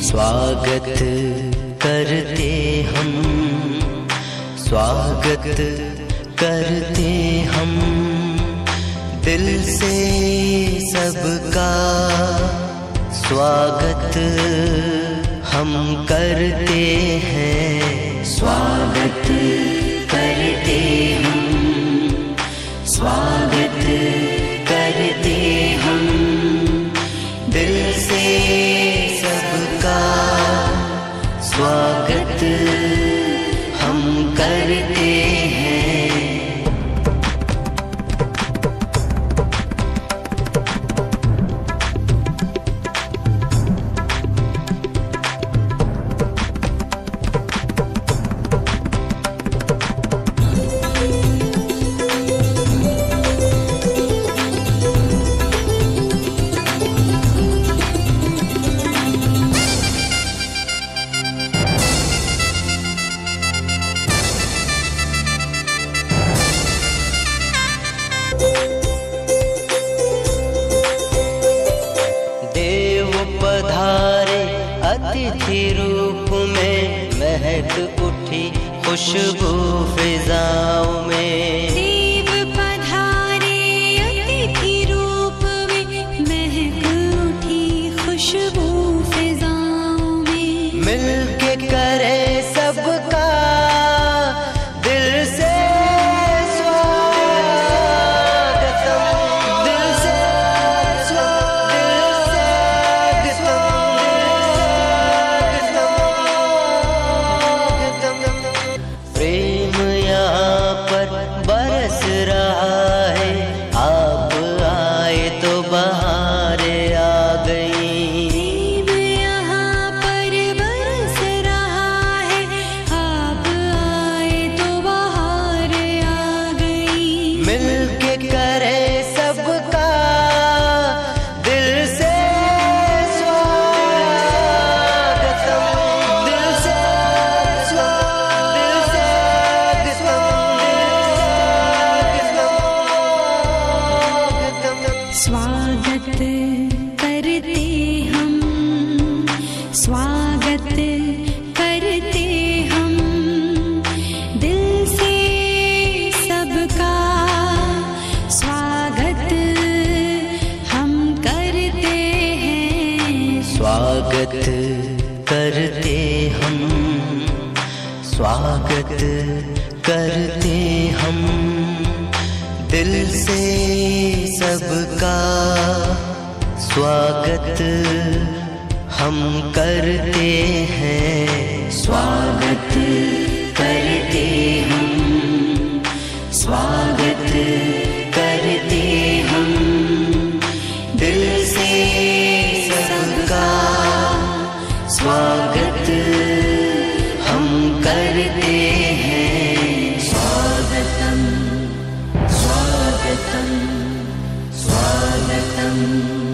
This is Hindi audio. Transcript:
स्वागत करते हम, स्वागत करते हम दिल से सबका, स्वागत हम करते हैं, स्वागत करते हम, स्वागत करते हम दिल से सबका, स्वागत हम करते हैं। पधारे अतिथि रूप में, महक उठी खुशबू फिजाओं में। देव पधारे अतिथि रूप में, महक उठी खुशबू फिजाओं में। मिलके करे सबका दिल से बरस रहा है, आप आए तो बहारें आ गई। प्रेम यहाँ पर बरस रहा है, आप आए तो बहारें आ गई। मिलके करे सबका दिल से स्वागत करते हम, स्वागत करते हम दिल से सबका, स्वागत हम करते हैं। स्वागत करते हम, स्वागत करते हम दिल से सबका, स्वागत हम करते हैं, स्वागत करते हम, स्वागत करते हम दिल से सबका, स्वागत हम करते हैं। स्वागतम स्वागतम स्वागतम।